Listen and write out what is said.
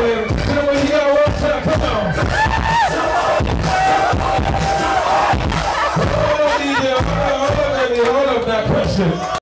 Somebody got one time, come on. Hold up that question.